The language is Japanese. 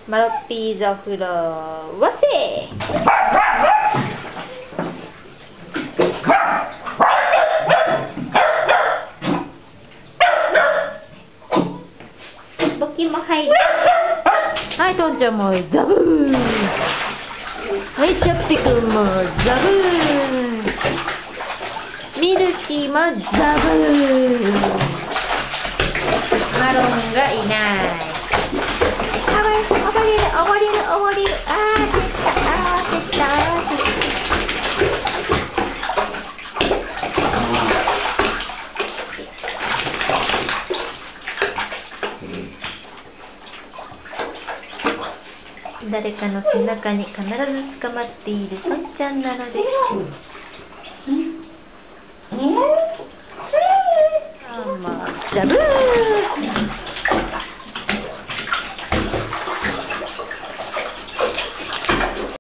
マロピーザフラワセボキも入る。はい、トンちゃんもザブー。はい、チャッピくんもザブー。ミルキーもザブー。マロンがいない。溺れる。あー、出た。誰かの背中に必ず捕まっているトンちゃんなのでザブー。